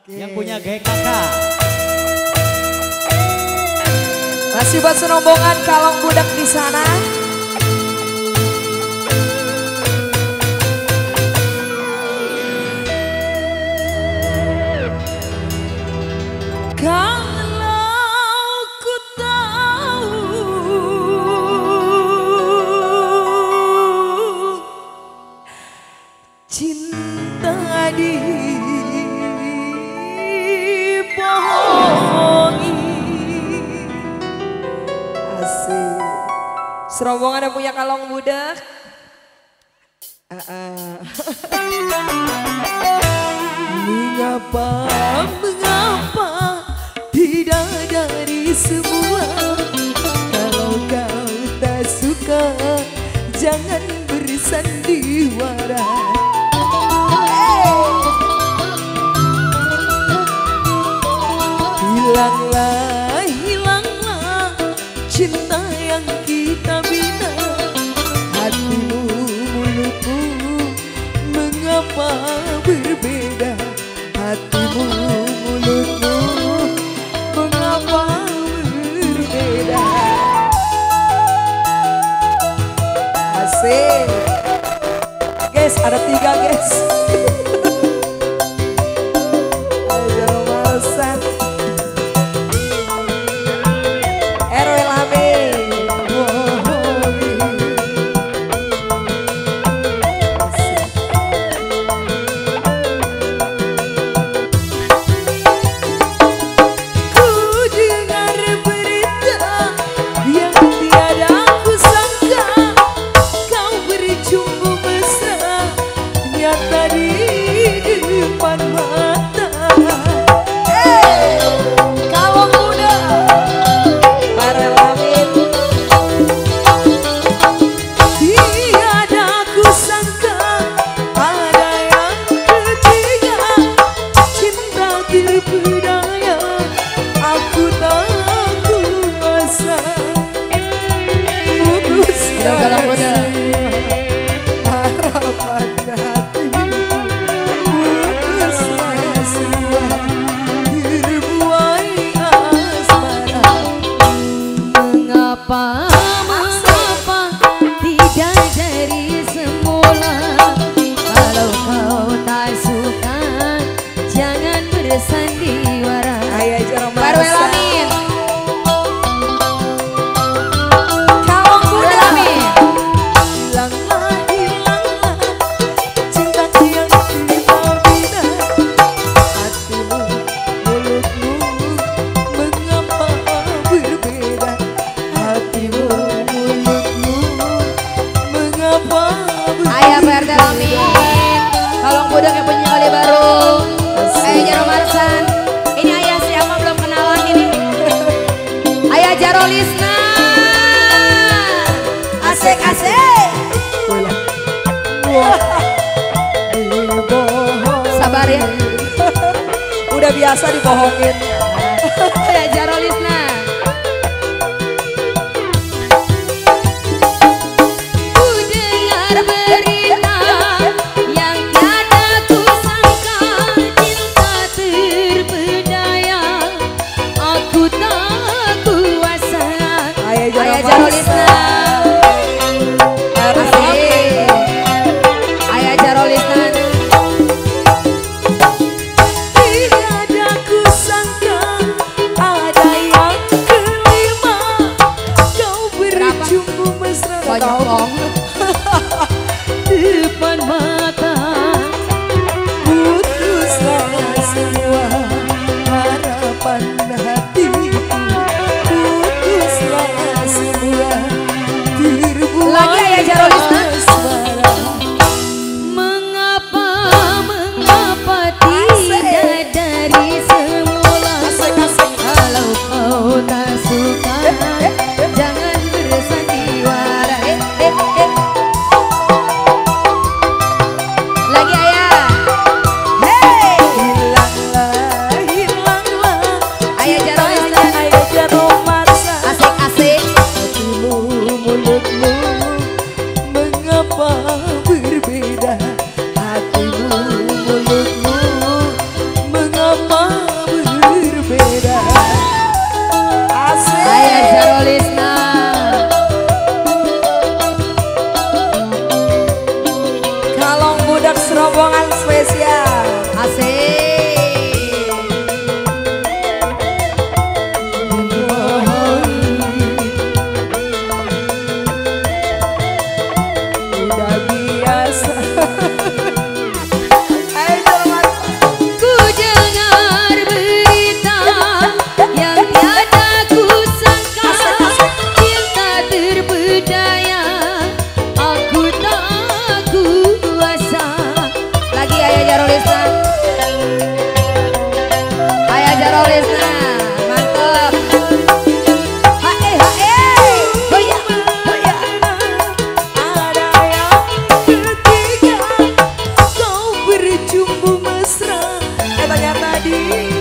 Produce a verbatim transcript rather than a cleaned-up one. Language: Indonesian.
Yang punya G K K. Masih buat senombongan kalong budak di sana. Kalau ku tahu cinta dibohongi. Asik. Serombongan yang punya kalong budak. Uh -uh. Mengapa, mengapa tidak dari semua? Kalau kau tak suka, jangan bersandiwara. Hilanglah, hilanglah cinta yang kita bina. Hatimu, mulutmu, mengapa berbeda? Hatimu, mulutmu, mengapa berbeda? Asik. Guys, ada tiga guys. Sandiwara. Ayah Jaromasa. Baru Elamin. Kalong budak. Hilanglah, hilanglah cinta yang kita bina. Hatimu, mulutmu, mengapa berbeda? Hatimu, mulutmu, mengapa berbeda? Ayah P R T Elamin. Kalong budak yang punya kali baru. Ayah Jaromarsan, ini ayah siapa belum kenalan ini? Ayah Jarolisna, asik asik. Sabar ya, udah biasa dibohongin. Ayah Jarolisna. Ku dengar berita yang tiada ku sangka. Aku tak kuasa. Ayah Jarolisna. Asik. Ayah Jarolisna. Tiada ku sangka ada lama berbeda. Asik. Ayah Jarolisna. Kalong budak serombongan spesial. Asik. Udah biasa. Ku dengar berita yang tiada ku sangka, cinta terbudaya aku tak kuasa. Lagi Ayah Jarolisna. Ayah Jarolisna, mantap. Hae hae, hoya hoya. Ada yang ketiga, kau berjumpa mesra. Eh tanya tadi.